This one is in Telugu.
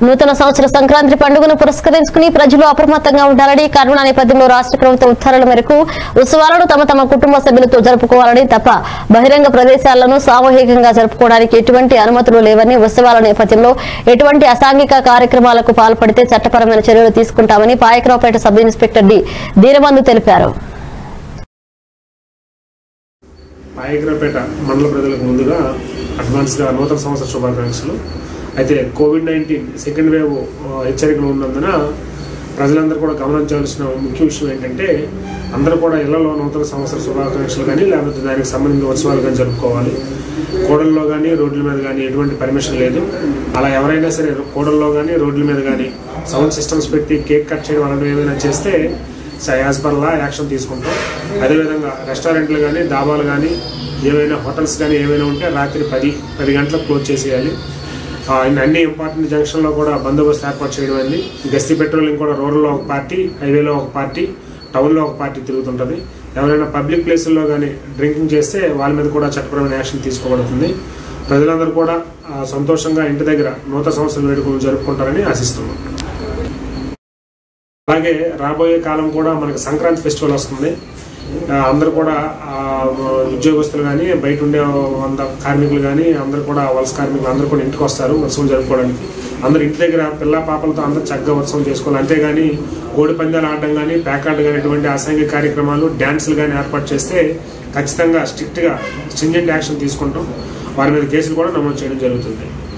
నూతన సంవత్సర సంక్రాంతి పండుగను పురస్కరించుకుని ప్రజలు అప్రమత్తంగా ఉండాలని కరోనా నేపథ్యంలో రాష్ట్ర ప్రభుత్వ ఉత్తర్వుల మేరకు ఉత్సవాలను తమ కుటుంబ సభ్యులతో జరుపుకోవాలని తప్ప బహిరంగ ప్రదేశాలను సామూహికంగా జరుపుకోవడానికి ఎటువంటి అనుమతులు లేవని, ఉత్సవాల నేపథ్యంలో ఎటువంటి అసాంఘిక కార్యక్రమాలకు పాల్పడితే చట్టపరమైన చర్యలు తీసుకుంటామని Payakaraopeta sub inspector D Deenabandhu తెలిపారు. పాయకరావుపేట మండల ప్రజలకు ముందుగా అడ్వాన్స్గా నూతన సంవత్సర శుభాకాంక్షలు. అయితే కోవిడ్-19 సెకండ్ వేవ్ హెచ్చరికలు ఉన్నందున ప్రజలందరూ కూడా గమనించాల్సిన ముఖ్య విషయం ఏంటంటే అందరూ కూడా ఇళ్లలో నూతన సంవత్సర శుభాకాంక్షలు కానీ లేకపోతే దానికి సంబంధించిన ఉత్సవాలు కానీ జరుపుకోవాలి. కూడల్లో కానీ రోడ్ల మీద కానీ ఎటువంటి పర్మిషన్ లేదు. అలా ఎవరైనా సరే కూడల్లో కానీ రోడ్ల మీద కానీ సౌండ్ సిస్టమ్స్ పెట్టి కేక్ కట్ చేయడం అలాంటివి ఏమైనా చేస్తే యాజ్ పర్ లా యాక్షన్ తీసుకుంటాం. అదేవిధంగా రెస్టారెంట్లు కానీ డాబాలు కానీ ఏవైనా హోటల్స్ కానీ ఏమైనా ఉంటే రాత్రి 10 గంటలకు క్లోజ్ చేసేయాలి. అన్ని ఇంపార్టెంట్ జంక్షన్లో కూడా బందోబస్తు ఏర్పాటు చేయడం అయింది. గస్తీ పెట్రోలింగ్ కూడా రూరల్లో ఒక పార్టీ, హైవేలో ఒక పార్టీ, టౌన్లో ఒక పార్టీ తిరుగుతుంటుంది. ఎవరైనా పబ్లిక్ ప్లేసుల్లో కానీ డ్రింకింగ్ చేస్తే వాళ్ళ మీద కూడా చట్టపరమైన యాక్షన్ తీసుకోబడుతుంది. ప్రజలందరూ కూడా సంతోషంగా ఇంటి దగ్గర నూతన సంవత్సరం వేడుకలు జరుపుకుంటారని ఆశిస్తున్నాం. అలాగే రాబోయే కాలం కూడా మనకి సంక్రాంతి ఫెస్టివల్ వస్తుంది. అందరూ కూడా ఉద్యోగస్తులు కానీ బయట ఉండే కార్మికులు కానీ అందరూ కూడా వలస కార్మికులు అందరూ కూడా ఇంటికి వస్తారు ఉత్సవం జరుపుకోవడానికి. అందరూ ఇంటి దగ్గర పిల్ల పాపలతో అందరూ చక్కగా ఉత్సవం చేసుకోవాలి. అంతేగాని కోడి పందాలు ఆడడం కానీ ప్యాకార్డు కానీ ఇటువంటి అసాంఘిక కార్యక్రమాలు డ్యాన్సులు కానీ ఏర్పాటు చేస్తే ఖచ్చితంగా స్ట్రిక్ట్గా స్ట్రింజెంట్ యాక్షన్ తీసుకుంటాం. వారి మీద కేసులు కూడా నమోదు చేయడం జరుగుతుంది.